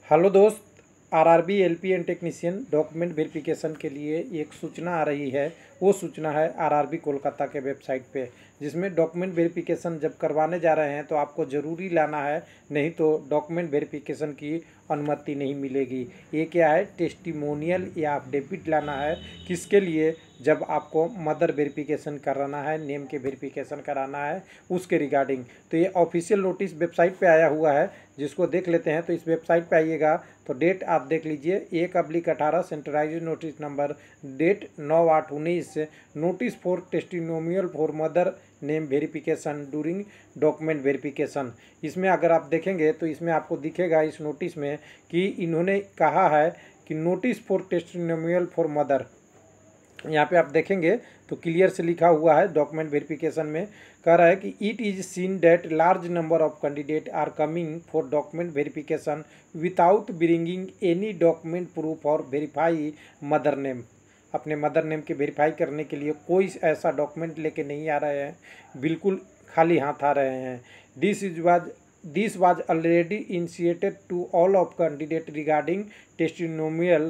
Hello दोस्त, RRB LPN technician document verification के लिए एक सूचना आ रही है। वो सूचना है आरआरबी कोलकाता के वेबसाइट पे, जिसमें डॉक्यूमेंट वेरिफिकेशन जब करवाने जा रहे हैं तो आपको ज़रूरी लाना है, नहीं तो डॉक्यूमेंट वेरिफिकेशन की अनुमति नहीं मिलेगी। ये क्या है, टेस्टिमोनियल या एफिडेविट लाना है। किसके लिए? जब आपको मदर वेरिफिकेशन कराना है, नेम के वेरिफिकेशन कराना है, उसके रिगार्डिंग। तो ये ऑफिशियल नोटिस वेबसाइट पे आया हुआ है, जिसको देख लेते हैं। तो इस वेबसाइट पे आइएगा तो डेट आप देख लीजिए, 1/18 centralise notice number, date 9/8/19, notice for testimonial for mother name verification during document verification. इसमें अगर आप देखेंगे तो इसमें आपको दिखेगा इस नोटिस में कि इन्होंने कहा है कि notice for testimonial for mother, यहाँ पे आप देखेंगे तो क्लियर से लिखा हुआ है। डॉक्यूमेंट वेरिफिकेशन में कह रहा है कि it is seen that large number of candidate are coming for document verification without bringing any document proof और वेरीफाई मदर नेम। अपने मदर नेम के वेरीफाई करने के लिए कोई ऐसा डॉक्यूमेंट लेके नहीं आ रहे हैं, बिल्कुल खाली हाथ आ रहे हैं। This was already initiated to all of candidate regarding testimonial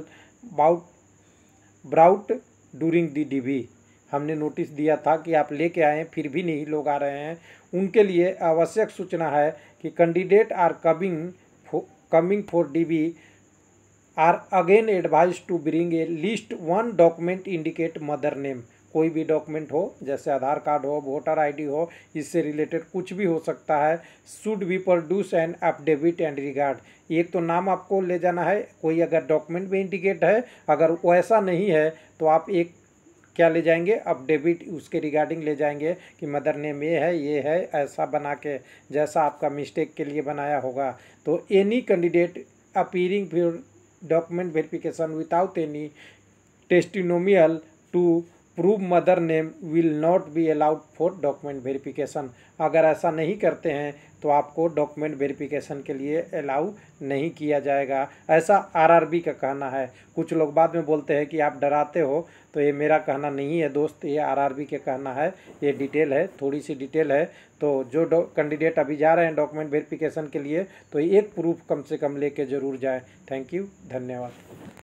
brought during the DV. हमने नोटिस दिया था कि आप लेके आए, फिर भी नहीं लोग आ रहे हैं। उनके लिए आवश्यक सूचना है कि candidate are coming for DV are again advise to bring a list one document indicate mother name. कोई भी डॉक्यूमेंट हो, जैसे आधार कार्ड हो, वोटर आईडी हो, इससे रिलेटेड कुछ भी हो सकता है। Should be produce and affidavit and regard. एक तो नाम आपको ले जाना है, कोई अगर डॉक्यूमेंट में इंडिकेट है। अगर वैसा नहीं है तो आप एक क्या ले जाएंगे, एफिडेविट उसके रिगार्डिंग ले जाएंगे कि मदर नेम ये है, ऐसा बना के, जैसा आपका मिस्टेक के लिए बनाया होगा। तो any candidate appearing for document verification without any testimonial to prove mother name will not be allowed for document verification. अगर ऐसा नहीं करते हैं तो आपको डॉक्यूमेंट वेरिफिकेशन के लिए अलाउ नहीं किया जाएगा, ऐसा आरआरबी का कहना है। कुछ लोग बाद में बोलते हैं कि आप डराते हो, तो ये मेरा कहना नहीं है दोस्त, ये आरआरबी के कहना है। ये डिटेल है, थोड़ी सी डिटेल है। तो जो कैंडिडेट अभी जा रहे हैं डॉक्यूमेंट वेरिफिकेशन के लिए, तो एक प्रूफ कम से कम लेके ज़रूर जाए। थैंक यू, धन्यवाद।